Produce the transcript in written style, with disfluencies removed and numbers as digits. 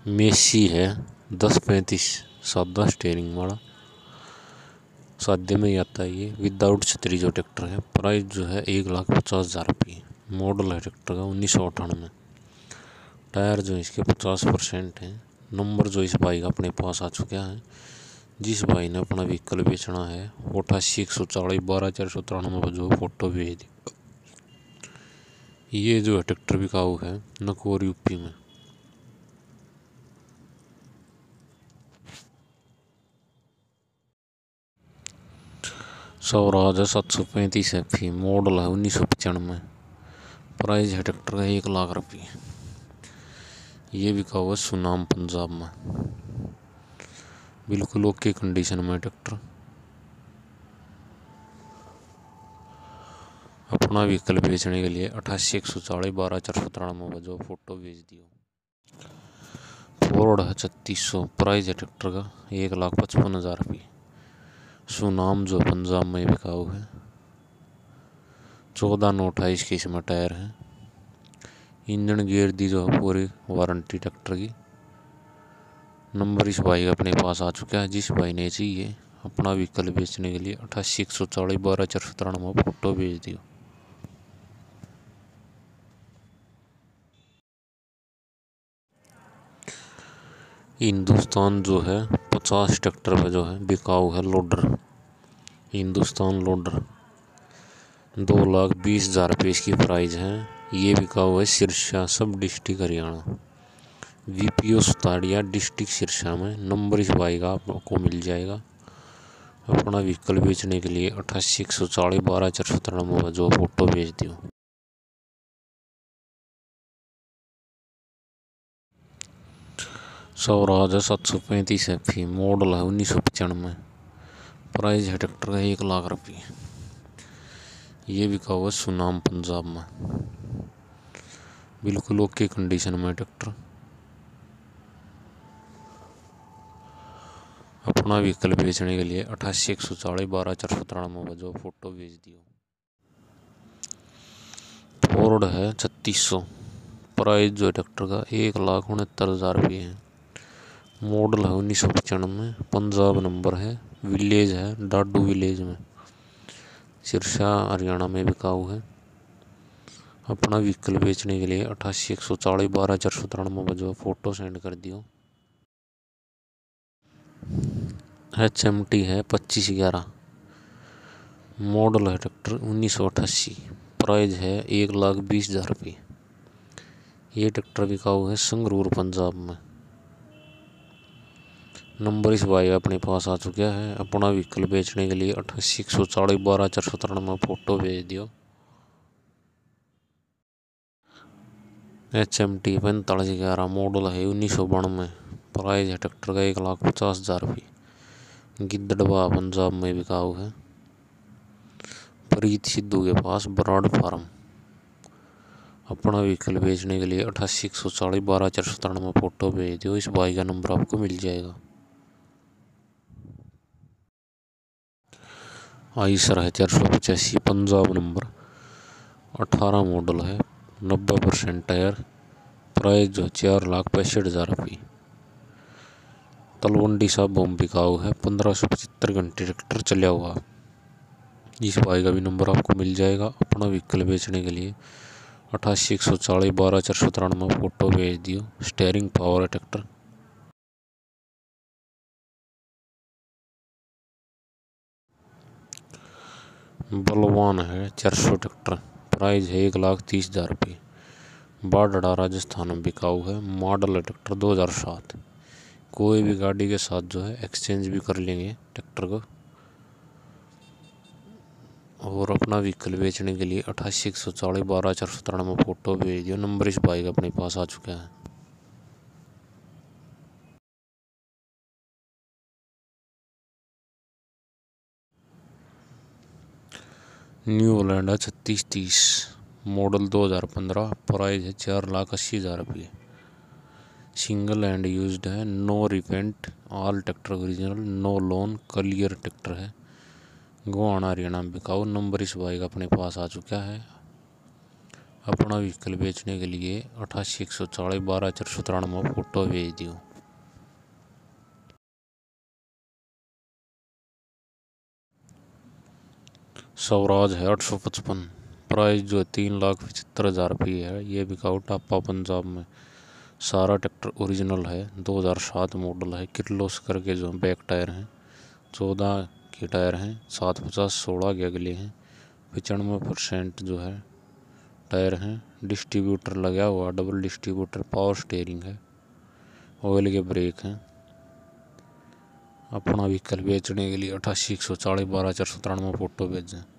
Messi है 1035 सादा steering वाला, सादे में ही आता है ये, विदाउट छतरी जो ट्रैक्टर है। प्राइस जो है 1,50,000 रुपये। मॉडल है ट्रैक्टर का 1998। टायर जो इसके 50% हैं। नंबर जो इस भाई का अपने पास आ चुका है। जिस भाई ने अपना व्हीकल बेचना है 88,140,12,493 पर जो फोटो भेज दी। ये जो है ट्रैक्टर बिकाऊ है नकोर यूपी में। स्वराज है 735 FE। मॉडल है 1995। प्राइस है ट्रैक्टर का 1,00,000 रुपये। ये बिका हुआ सुनाम पंजाब में। बिल्कुल ओके कंडीशन में ट्रैक्टर। अपना व्हीकल बेचने के लिए 88,140,12,493 पर जो फोटो भेज दियो। फोर्ड है 3600। प्राइस है ट्रैक्टर का 1,55,000 रुपये। सुनाम जो पंजाब में बिकाऊ है। 14/9/28 के इसमें टायर है। इंजन गियर दी जो है पूरी वारंटी ट्रैक्टर की। नंबर इस भाई अपने पास आ चुका है। जिस भाई ने चाहिए अपना व्हीकल बेचने के लिए 88,140,12,493 फोटो भेज दियो। हिंदुस्तान जो है 50 ट्रैक्टर पे जो है बिकाऊ है लोडर। हिंदुस्तान लोडर 2,20,000 रुपये इसकी प्राइस है। ये बिकाऊ है सिरसा सब district Haryana. VPO Sutadiya district Sirsa में। नंबर इस भाई का आपको मिल जाएगा। अपना व्हीकल बेचने के लिए 88,140,12,493 पर जो फोटो भेज दियो। स्वराज है 735 FE। मॉडल है 1995। प्राइस है ट्रैक्टर का 1,00,000 रुपये। ये बिका हुआ सुनाम पंजाब में। बिल्कुल ओके कंडीशन में ट्रैक्टर। अपना व्हीकल बेचने के लिए 88,140,12,493 पर जो फोटो भेज दियो। फोर्ड है 3600। प्राइस जो ट्रैक्टर का 1,69,000 रुपये है। मॉडल है 1995। पंजाब नंबर है। विलेज है डाडू विलेज में, सिरसा हरियाणा में बिकाऊ है। अपना व्हीकल बेचने के लिए 88,140,12,493 पर जो फोटो सेंड कर दियो। HMT है 2511। मॉडल है ट्रैक्टर 1988। प्राइस है 1,20,000 रुपये। ये ट्रैक्टर बिकाऊ है संगरूर पंजाब में। नंबर इस भाई अपने पास आ चुका है। अपना व्हीकल बेचने के लिए 88,140,12,493 फोटो भेज दियो। HMT 4511। मॉडल है 1992। प्राइस है ट्रैक्टर का 1,50,000 रुपये। गिद्धड़वा पंजाब में बिकाऊ है। प्रीत सिद्धू के पास बराड़ फार्म। अपना व्हीकल बेचने के लिए 88,140,12,493 फोटो भेज दियो। इस भाई का नंबर आपको मिल जाएगा। eicher है 485। पंजाब नंबर 18 मॉडल है। 90% टायर। प्राइस जो 4,65,000 रुपये। तलवंडी साहब बम बिकाऊ है। 1575 घंटे ट्रैक्टर चला हुआ। इस भाई का भी नंबर आपको मिल जाएगा। अपना व्हीकल बेचने के लिए 88,140,12,493 फोटो भेज दियो। स्टेयरिंग पावर है ट्रैक्टर। बलवान है 400 ट्रैक्टर। प्राइस है 1,30,000 रुपये। बाढ़ड़ा राजस्थान में बिकाऊ है। मॉडल है ट्रैक्टर 2007। कोई भी गाड़ी के साथ जो है एक्सचेंज भी कर लेंगे ट्रैक्टर को। और अपना व्हीकल बेचने के लिए 88,140,12,493 फोटो भेज दियो। नंबर इस भाई का अपने पास आ चुका है। न्यू होलैंड है 3630। मॉडल 2015। प्राइस है 4,80,000 रुपये। सिंगल हैंड यूज्ड है। No repaint. All tractor original. No loan. Clear tractor है। गोहाना हरियाणा में बिकाऊ। नंबर इस भाई का अपने पास आ चुका है। अपना व्हीकल बेचने के लिए 88 140 12 493 फोटो भेज दियो। स्वराज है 855, प्राइस जो 3,75,000 है। ये बिकाऊ टापा पंजाब में। सारा ट्रैक्टर ओरिजिनल है, 2007 मॉडल है। किर्लोस करके जो बैक टायर हैं, 14 के टायर हैं, 750 16 के अगले हैं। 95% जो है टायर हैं। डिस्ट्रीब्यूटर लगा हुआ, डबल डिस्ट्रीब्यूटर, पावर स्टेयरिंग है, ऑयल के ब्रेक हैं। अपना व्हीकल बेचने के लिए 88 140 12 493 फोटो भेजें।